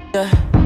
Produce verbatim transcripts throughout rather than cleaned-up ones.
Yeah.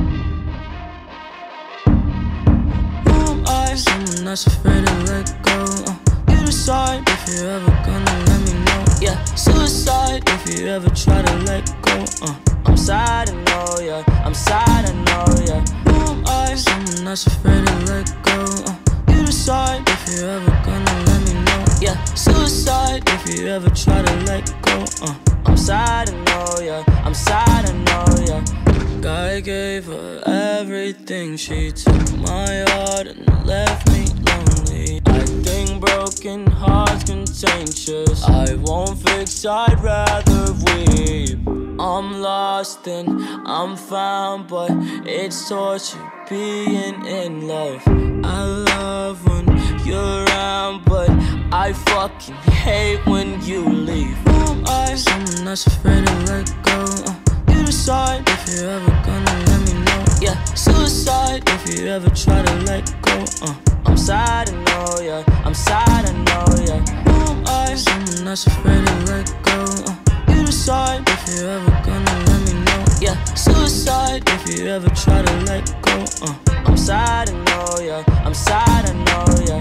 Who am I? Someone that's afraid to let go. uh, You decide if you're ever gonna let me know. Yeah, suicide if you ever try to let go. uh, I'm sad, I know, yeah. I'm sad, I know, yeah. Who am I? Someone that's afraid to let go. uh, You decide if you're ever gonna let me know. Yeah, suicide if you ever try to let go. uh, I'm sad, I know, yeah. I'm sad, I know, yeah. I gave her everything. She took my heart and left me lonely. I think broken hearts contagious. I won't fix, I'd rather weep. I'm lost and I'm found, but it's torture being in love. I love when you're around, but I fucking hate when you leave. Who am I? Someone that's afraid to let go. uh, You decide if you're ever gonna let me know. Yeah, suicide if you ever try to let go. uh, I'm sad, I know, yeah. I'm sad, I know, yeah. Who am I? Someone that's afraid to let go. uh, You decide if you're ever gonna let me know. Yeah, suicide if you ever try to let go. uh, I'm sad, I know, yeah. I'm sad, I know, yeah.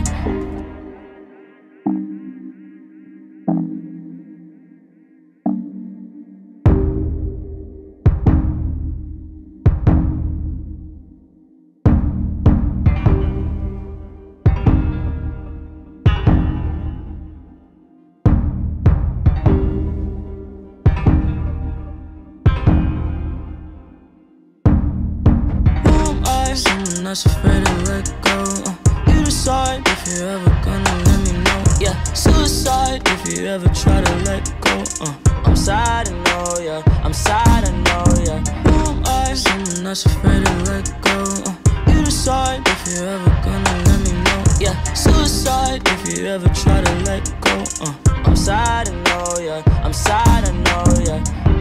Someone that's afraid to let go. uh, You decide if you're ever gonna let me know. Yeah, suicide if you ever try to let go. uh, I'm sad, I know, yeah. I'm sad, I know, yeah. Who am I? Someone that's afraid to let go. uh, You decide if you're ever gonna let me know. Yeah, suicide if you ever try to let go. uh, I'm sad, I know, yeah. I'm sad, I know, yeah.